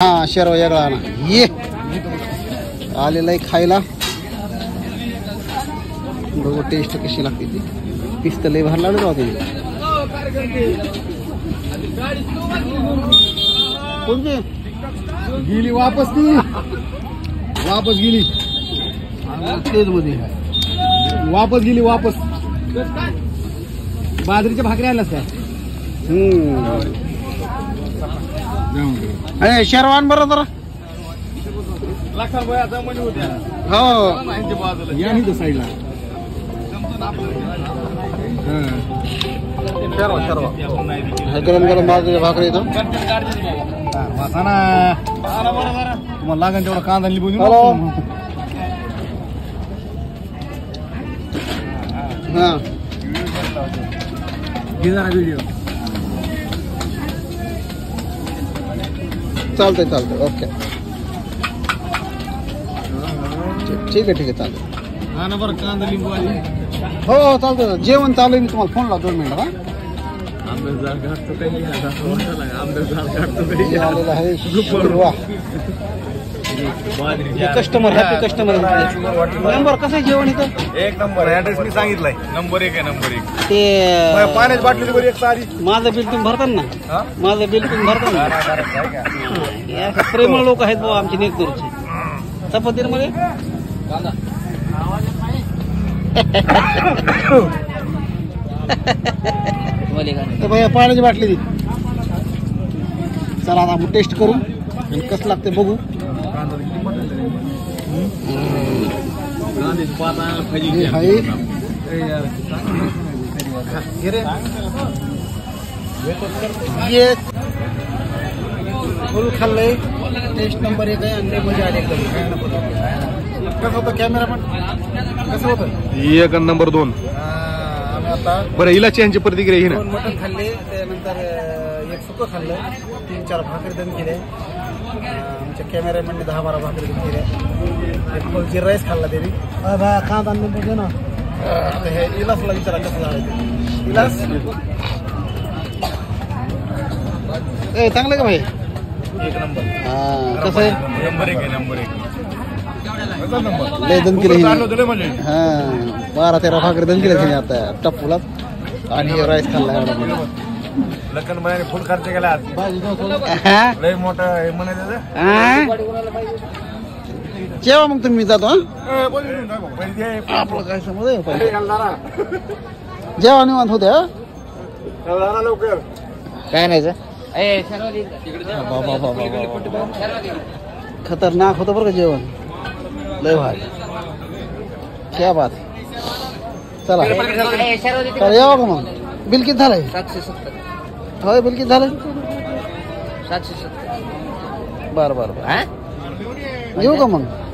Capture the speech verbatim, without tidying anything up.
हा शेरवा वेगळा ना ये आलेला आहे खायला बघू टेस्ट कशी लागते ती पिस्त लय भार लागले राहते कोणते गेली वापस ती वापस गेली तेच मध्ये वापस गेली वापस बाजरीच्या भाकरी आल्यास का हम्म अरे शेरवान बरं जरा हो या नाही तर साईडला गरम गरम बाजरीच्या भाकरी येतो तुम्हाला लागेल तेवढा कांदा लिंबू हा व्हिडिओ चालतंय चालतंय ओके ठीक आहे ठीक आहे चालतंय हा ना बरं कांदा लिंबू आली हो हो चालतंय जेवण चालू आहे मी तुम्हाला फोन लावतो दोन मिनिटं हा आलेला आहे वा कस्टमर हॅपी कस्टमर नंबर कसं आहे जेवण इथं एक नंबर ऍड्रेस मी सांगितलाय नंबर एक आहे नंबर एक ते पाण्याची बाटली बरी एक सारी माझं बिल तुम्ही भरता ना माझं बिल तुम्ही भरता ना प्रेमळ लोक आहेत बाबा आमचे नेतूरचे चपातीमध्ये भैया पाण्याची बाटली दी चला आता आपण टेस्ट करू आणि कसं लागते बघू फुल खाल्लंय टेस्ट नंबर एक आहे आणि मजा आली एकदम कसं होतं कॅमेरा पण कसं होतं एक नंबर दोन आम्ही आता बरं इलाची यांची प्रतिक्रिया ही ना दोन मटण खाल्ले त्यानंतर एक सुकं खाल्लं तीन चार भाकरी दम केले आमच्या कॅमेरामॅनने दहा बारा भाकरी दम केल्या एक फुलची राईस खाल्ला त्यांनी कांदा आणले ना आता हे इलासला विचारा कसं झालं ते इलास ए चांगलं का भाई एक नंबर हा कसं आहे नंबर एक आहे नंबर एक लय दम केले हा बारा तेरा भाकरी दम केले आता टप्पूला आणि राईस खाल्ला एवढा लग्न महिने फुल खर्च केला लय मोठा हे म्हणायचं जेव्हा मग तुम्ही जातो आपलं काय समज जेव्हा निवांत होते लवकर काय नाही खतरनाक होतं बरं का जेवण लय भारी क्या बात चला चला यावं का मग बिल किती झालंय सातशे सत्तर होय बिल किती झालंय सातशे सत्तर बरं बरं बरं येऊ का मग